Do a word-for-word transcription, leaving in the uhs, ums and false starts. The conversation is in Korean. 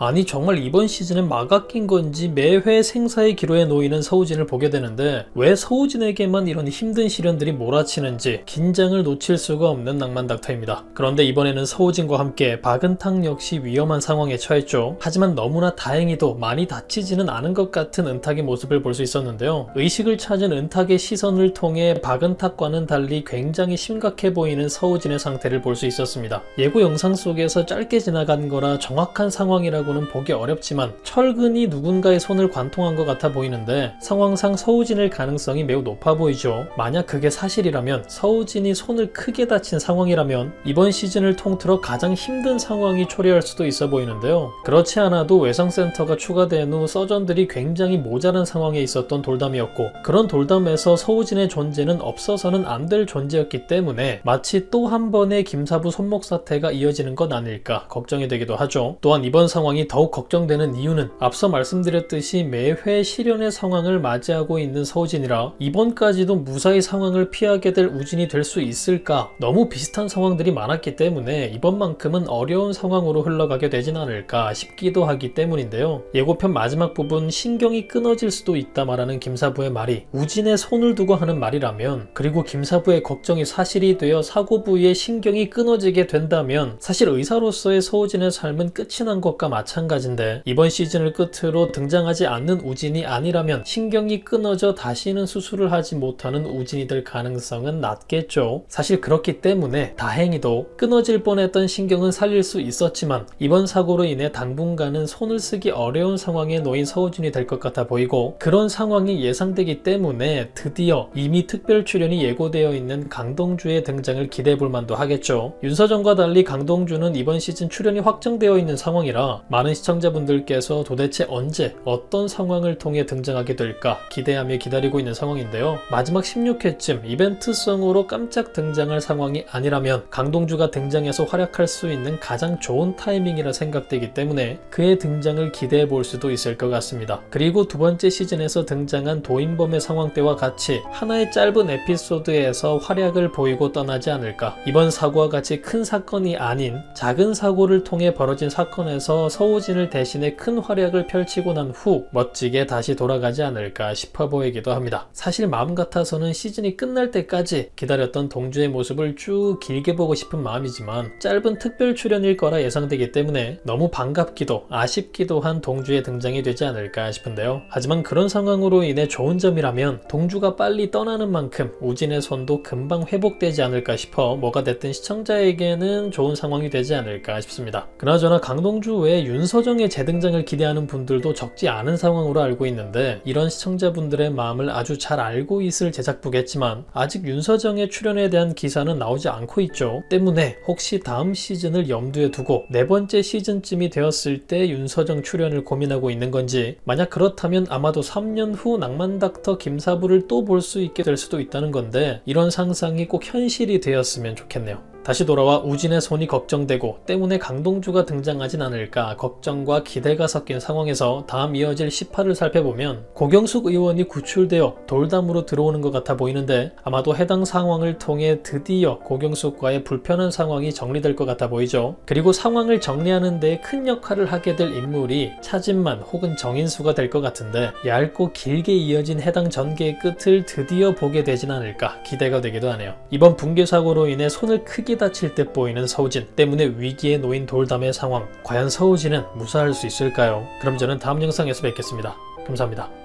아니 정말 이번 시즌은 막아 낀 건지 매회 생사의 기로에 놓이는 서우진을 보게 되는데 왜 서우진에게만 이런 힘든 시련들이 몰아치는지 긴장을 놓칠 수가 없는 낭만닥터입니다. 그런데 이번에는 서우진과 함께 박은탁 역시 위험한 상황에 처했죠. 하지만 너무나 다행히도 많이 다치지는 않은 것 같은 은탁의 모습을 볼 수 있었는데요. 의식을 찾은 은탁의 시선을 통해 박은탁과는 달리 굉장히 심각해 보이는 서우진의 상태를 볼 수 있었습니다. 예고 영상 속에서 짧게 지나간 거라 정확한 상황이라고는 보기 어렵지만 철근이 누군가의 손을 관통한 것 같아 보이는데 상황상 서우진일 가능성이 매우 높아 보이죠. 만약 그게 사실이라면, 서우진이 손을 크게 다친 상황이라면 이번 시즌을 통틀어 가장 힘든 상황이 초래할 수도 있어 보이는데요. 그렇지 않아도 외상센터가 추가된 후 서전들이 굉장히 모자란 상황에 있었던 돌담이었고, 그런 돌담에서 서우진의 존재는 없어서는 안 될 존재였기 때문에 마치 또 한 번의 김사부 손목 사태가 이어지는 것 아닐까 걱정이 되기도 하죠. 또한 이번 상황이 더욱 걱정되는 이유는 앞서 말씀드렸듯이 매회 시련의 상황을 맞이하고 있는 서우진이라 이번까지도 무사히 상황을 피하게 될 우진이 될 수 있을까, 너무 비슷한 상황들이 많았기 때문에 이번만큼은 어려운 상황으로 흘러가게 되진 않을까 싶기도 하기 때문인데요. 예고편 마지막 부분 신경이 끊어질 수도 있다 말하는 김사부의 말이 우진의 손을 두고 하는 말이라면, 그리고 김사부의 걱정이 사실이 되어 사고 부위에 신경이 끊어지게 된다면 사실 의사로서의 서우진의 삶은 끝이 난 것과 마찬가지인데, 이번 시즌을 끝으로 등장하지 않는 우진이 아니라면 신경이 끊어져 다시는 수술을 하지 못하는 우진이 될 가능성은 낮겠죠. 사실 그렇기 때문에 다행히도 끊어질 뻔했던 신경은 살릴 수 있었지만 이번 사고로 인해 당분간은 손을 쓰기 어려운 상황에 놓인 서우진이 될 것 같아 보이고, 그런 상황이 예상되기 때문에 드디어 이미 특별 출연이 예고되어 있는 강동주의 등장을 기대해볼 만도 하겠죠. 윤서정과 달리 강동주는 이번 시즌 출연이 확정되어 있는 상황이라 많은 시청자분들께서 도대체 언제 어떤 상황을 통해 등장하게 될까 기대하며 기다리고 있는 상황인데요. 마지막 십육 회쯤 이벤트성으로 깜짝 등장할 상황이 아니라면 강동주가 등장해서 활약할 수 있는 가장 좋은 타이밍이라 생각되기 때문에 그의 등장을 기대해 볼 수도 있을 것 같습니다. 그리고 두 번째 시즌에서 등장한 도인범의 상황 때와 같이 하나의 짧은 에피소드에서 활약을 보이고 떠나지 않을까. 이번 사고와 같이 큰 사건이 아닌 작은 사고를 통해 벌어진 사건에서 서우진을 대신해 큰 활약을 펼치고 난 후 멋지게 다시 돌아가지 않을까 싶어 보이기도 합니다. 사실 마음 같아서는 시즌이 끝날 때까지 기다렸던 동주의 모습을 쭉 길게 보고 싶은 마음이지만 짧은 특별 출연일 거라 예상되기 때문에 너무 반갑기도 아쉽기도 한 동주의 등장이 되지 않을까 싶은데요. 하지만 그런 상황으로 인해 좋은 점이라면 동주가 빨리 떠나는 만큼 우진의 손도 금방 회복되지 않을까 싶어 뭐가 됐든 시청자에게는 좋은 상황이 되지 않을까 싶습니다. 그나저나 강동주 외에 윤서정의 재등장을 기대하는 분들도 적지 않은 상황으로 알고 있는데, 이런 시청자분들의 마음을 아주 잘 알고 있을 제작부겠지만 아직 윤서정의 출연에 대한 기사는 나오지 않고 있죠. 때문에 혹시 다음 시즌을 염두에 두고 네 번째 시즌쯤이 되었을 때 윤서정 출연을 고민하고 있는 건지, 만약 그렇다면 아마도 삼 년 후 낭만닥터 김사부를 또 볼 수 있게 될 수도 있다는 건데, 이런 상상이 꼭 현실이 되었으면 좋겠네요. 다시 돌아와 우진의 손이 걱정되고 때문에 강동주가 등장하진 않을까 걱정과 기대가 섞인 상황에서 다음 이어질 십화 를 살펴보면 고경숙 의원이 구출되어 돌담으로 들어오는 것 같아 보이는데, 아마도 해당 상황을 통해 드디어 고경숙과의 불편한 상황이 정리될 것 같아 보이죠. 그리고 상황을 정리하는 데 큰 역할을 하게 될 인물이 차진만 혹은 정인수가 될 것 같은데, 얇고 길게 이어진 해당 전개의 끝을 드디어 보게 되진 않을까 기대가 되기도 하네요. 이번 붕괴 사고로 인해 손을 크게 다칠 때 보이는 서우진 때문에 위기에 놓인 돌담의 상황, 과연 서우진은 무사할 수 있을까요? 그럼 저는 다음 영상에서 뵙겠습니다. 감사합니다.